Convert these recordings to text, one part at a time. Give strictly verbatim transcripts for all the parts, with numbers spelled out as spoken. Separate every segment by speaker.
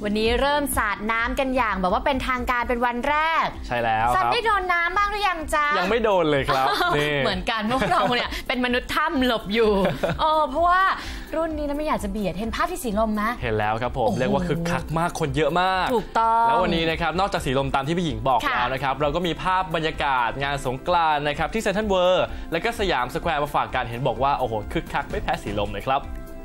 Speaker 1: วันนี้เริ่มสาดน้ำกันอย่างแบบว่าเป็นทางการเป็นวันแรก
Speaker 2: ใช่แล้ว
Speaker 1: สัตว์ได้โดนน้ำบ้างหรือยังจ๊ะ
Speaker 2: ยังไม่โดนเลยครับ
Speaker 1: เหมือนกันพวกเราเนี่ยเป็นมนุษย์ถ้ำหลบอยู่เออเพราะว่ารุ่นนี้นะไม่อยากจะเบียดเห็นภาพที่สีลมไหม
Speaker 2: เห็นแล้วครับผมเรียกว่าคึกคักมากคนเยอะมาก
Speaker 1: ถูกต้อง
Speaker 2: แล้ววันนี้นะครับนอกจากสีลมตามที่พี่หญิงบอกแล้วนะครับเราก็มีภาพบรรยากาศงานสงกรานต์นะครับที่เซ็นทรัลเวิลด์และก็สยามสแควร์มาฝากกันเห็นบอกว่าโอ้โหคึกคักไม่แพ้สีลมเลยครับ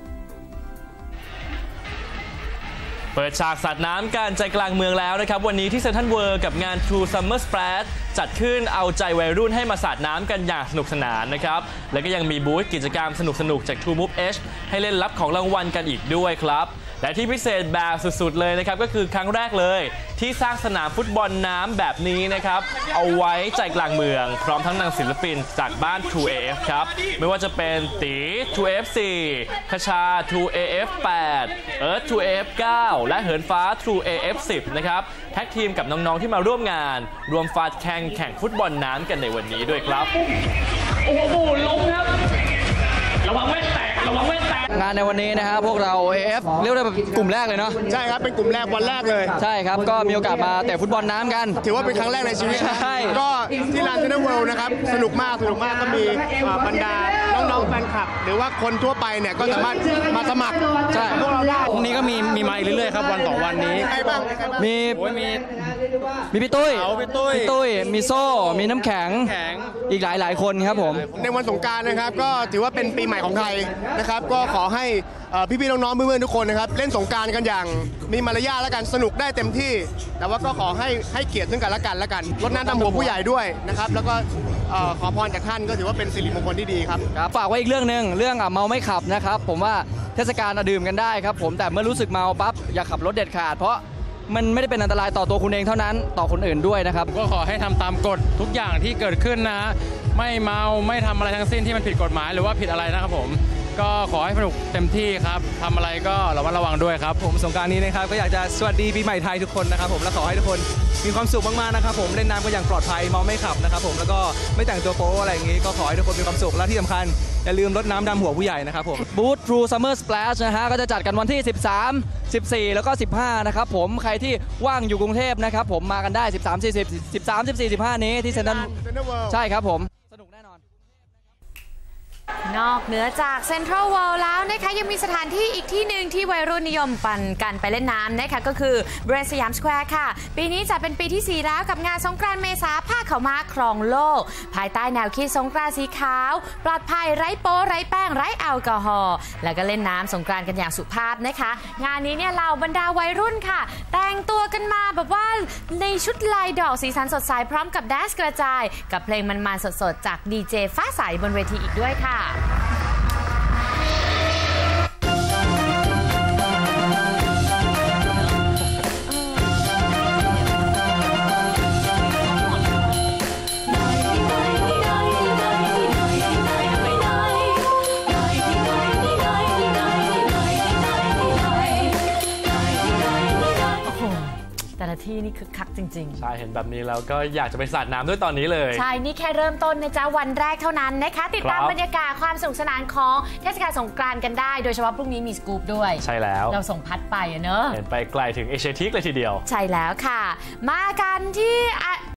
Speaker 2: เปิดฉากสาดน้ำกันใจกลางเมืองแล้วนะครับวันนี้ที่เซ็นทรัลเวิลด์กับงาน True Summer Splash จัดขึ้นเอาใจวัยรุ่นให้มาสาดน้ำกันอย่างสนุกสนานนะครับแล้วก็ยังมีบูธกิจกรรมสนุกๆจาก True Move Edge ให้เล่นรับของรางวัลกันอีกด้วยครับและที่พิเศษแบบสุดๆเลยนะครับก็คือครั้งแรกเลยที่สร้างสนามฟุตบอลน้ำแบบนี้นะครับเอาไว้ใจกลางเมืองพร้อมทั้งนางศิลปินจากบ้าน True เอ เอฟ ครับไม่ว่าจะเป็นตี True เอ เอฟ โฟร์ คชา True เอ เอฟ แปด เอิร์ธ True เอ เอฟ ไนน์ และเหินฟ้า True เอ เอฟ สิบ นะครับแท็กทีมกับน้องๆที่มาร่วมงานรวมฟาดแข่งแข่งฟุตบอลน้ำกันในวันนี้ด้วยครับ
Speaker 3: โอ้โหลงครับระวังแว่นแตกระวังแว่นแตก
Speaker 4: งานในวันนี้นะครับพวกเรา เอ เอฟ เรียกได้เป็นกลุ่มแรกเลยเนาะ
Speaker 5: ใช่ครับเป็นกลุ่มแรกวันแรกเลย
Speaker 4: ใช่ครับก็มีโอกาสมาเตะฟุตบอลน้ำกัน
Speaker 5: ถือว่าเป็นครั้งแรกในชีวิตใช่ก็ที่ลานเซ็นทรัลเวิลด์นะครับสนุกมากสนุกมากก็มีบรรดาน้องๆแฟนคลับหรือว่าคนทั่วไปเนี่ยก็สามารถมาสมัคร
Speaker 4: ใช่
Speaker 5: พวกเราได้
Speaker 4: พรุ่งนี้ก็มีมีมาอีกเรื่อยๆครับวันต่อวันนี้
Speaker 5: ใครบ้าง
Speaker 4: มีมีมีพี่ตุ้ยพี่ตุ้ยพี่ตุ้ยมีโซ่มีน้ำแข็งอีกหลายหลายคนครับผม
Speaker 5: ในวันสงกรานต์นะครับก็ถือว่าเป็นปีใหม่ของไทยนะครับก็ขอให้พี่ๆน้องๆเพื่อนๆทุกคนนะครับเล่นสงกรานต์กันอย่างมีมารยาทและกันสนุกได้เต็มที่แต่ว่าก็ขอให้ให้เกียรติซึ่งกันและกันและกันรดน้ำดำหัวผู้ใหญ่ด้วยนะครับแล้วก็ขอพรจากท่านก็ถือว่าเป็นสิริมงคลที่ดีครับ
Speaker 4: ฝากไว้อีกเรื่องหนึ่งเรื่องเมาไม่ขับนะครับผมว่าเทศกาลดื่มกันได้ครับผมแต่เมื่อรู้สึกเมาปั๊บอย่าขับรถเด็ดขาดเพราะมันไม่ได้เป็นอันตรายต่อตัวคุณเองเท่านั้นต่อคนอื่นด้วยนะครับ
Speaker 3: ก็ขอให้ทำตามกฎทุกอย่างที่เกิดขึ้นนะไม่เมาไม่ทำอะไรทั้งสิ้นที่มันผิดกฎหมายหรือว่าผิดอะไรนะครับผมก็ขอให้สนุกเต็มที่ครับทำอะไรก็ระมัดระวังด้วยครับ
Speaker 4: ผมสงกรานต์นี้นะครับก็อยากจะสวัสดีปีใหม่ไทยทุกคนนะครับผมและขอให้ทุกคนมีความสุขมากๆนะครับผมเล่นน้ำกันอย่างปลอดภัยเมาไม่ขับนะครับผมแล้วก็ไม่แต่งตัวโป๊อะไรอย่างงี้ก็ขอให้ทุกคนมีความสุขและที่สำคัญอย่าลืมรดน้ำดำหัวผู้ใหญ่นะครับผมบูธ True Summer Splash นะฮะก็จะจัดกันวันที่สิบสาม สิบสี่แล้วก็สิบห้านะครับผมใครที่ว่างอยู่กรุงเทพนะครับผมมากันได้สิบสาม สี่สิบ สิบสาม สิบสี่ สิบห้านี้ที่เซ็นทรัลใช่ครับผมสนุกแน่นอน
Speaker 1: นอกเหนือจากเซ็นทรัลเวิลด์แล้วนะคะยังมีสถานที่อีกที่หนึ่งที่วัยรุ่นนิยมปั่นกันไปเล่นน้ำนะคะก็คือเบรสยามสแควร์ค่ะปีนี้จะเป็นปีที่สี่แล้วกับงานสงกรานต์เมษาผ้าขาวม้าครองโลกภายใต้แนวคิดสงกรานต์สีขาวปลอดภัยไร้โป๊ไร้แป้งไร้แอลกอฮอล์แล้วก็เล่นน้ำสงกรานต์กันอย่างสุภาพนะคะงานนี้เนี่ยเหล่าบรรดาวัยรุ่นค่ะแต่งตัวกันมาแบบว่าในชุดลายดอกสีสันสดใสพร้อมกับแดนซ์กระจายกับเพลงมันๆสดๆจากดีเจฟ้าใสบนเวทีอีกด้วยค่ะแต่ละที่นี่คึกคักจริง
Speaker 2: ๆใช่เห็นแบบนี้แล้วก็อยากจะไปสาดน้ำด้วยตอนนี้เลย
Speaker 1: ใช่นี่แค่เริ่มต้นนะจ๊ะวันแรกเท่านั้นนะคะติดตามบรรยากาศความสนุกสนานของเทศกาลสงกรานต์กันได้โดยเฉพาะพรุ่งนี้มีสกู๊ปด้วย
Speaker 2: ใช่แล้ว
Speaker 1: เราส่งพัดไปเนอะ
Speaker 2: เห็นไปไกลถึงเอเชียทีคเลยทีเดียว
Speaker 1: ใช่แล้วค่ะมากันที่ไอ